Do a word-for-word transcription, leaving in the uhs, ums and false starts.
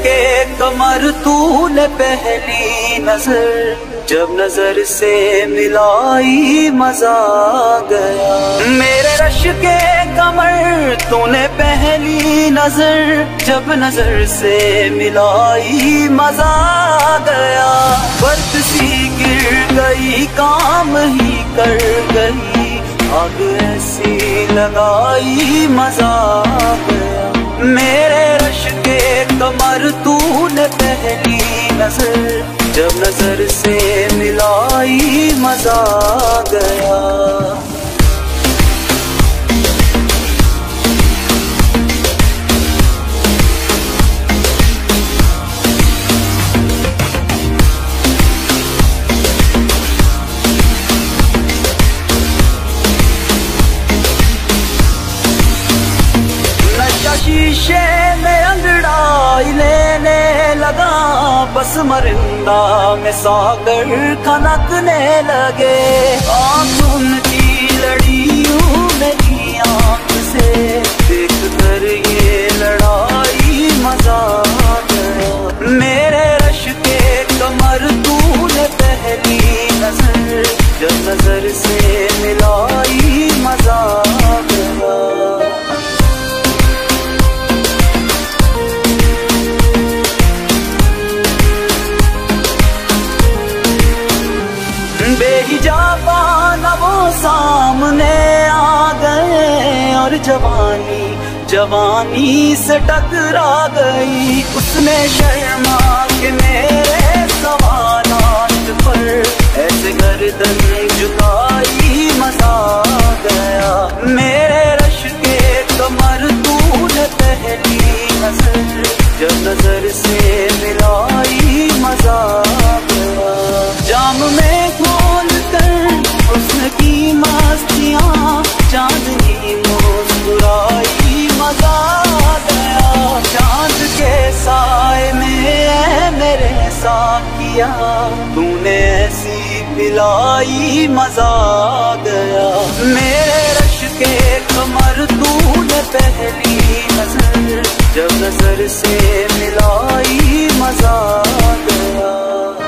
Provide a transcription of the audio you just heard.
के कमर तूने पहली नजर जब नजर से मिलाई मजा आ गया। मेरे रश के कमर तूने पहली नजर जब नजर से मिलाई मजा आ गया। बर्फ सी गिर गई काम ही कर गई, आग ऐसी लगाई मजा आ गया। मेरे रश के कमर तूने पहली नजर जब नजर से मिलाई मजा आ गया। शीशे में अंगड़ाई लेने लगा, बस मरिंदा में सागर खनकने लगे। आंख उनकी लड़ियों मेरी आंख से देख कर ये लड़ाई मजा आ गया। मेरे रश के कमर तूने पहली नजर जब नजर से मिलाई मजा आ गया। बेहिजाबा न वो सामने आ गए और जवानी जवानी से टकरा गई। उसने शर्मा के मेरे सवालात पर ऐसे गर्दन झुकाई मजा आ गया। मेरे रश के कमर तूने पहली नजर जब नजर से मिलाई मजा आ गया। जाम में हुस्न की मस्तियाँ चांदनी मुस्कुराई मजा आ गया। चांद के साए में मेरे साकिया तूने ऐसी पिलाई मजा आ गया। मेरे रश के कमर तूने पहली नजर जब नजर से मिलाई मजा आ गया।